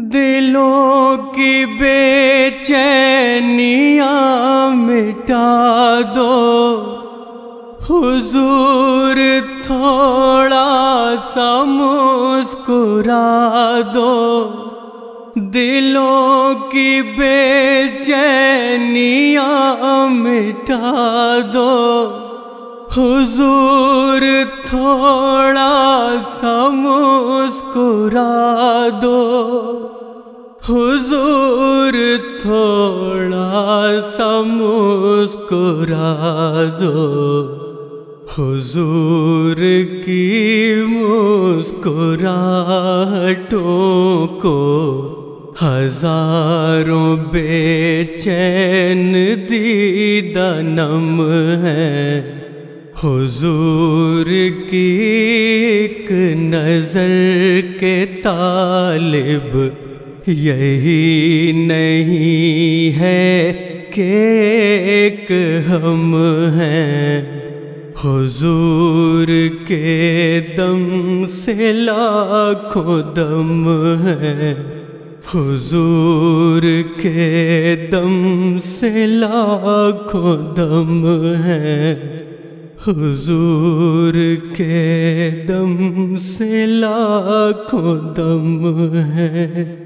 دلوں کی بے چینیاں مٹا دو حضور، تھوڑا سا مسکرا دو۔ دلوں کی بے چینیاں مٹا دو حضور، تھوڑا سا مسکرا دو۔ حضور تھوڑا سا مسکرا دو۔ حضور کی مسکراہٹوں کو ہزاروں بے چین دیدہ نم ہے۔ حضور کی ایک نظر کے طالب یہی نہیں ہے کہ ایک ہم ہیں۔ حضور کے دم سے لاکھوں دم ہے۔ حضور کے دم سے لاکھوں دم ہے۔ حضور کے دم سے لاکھوں دم ہے۔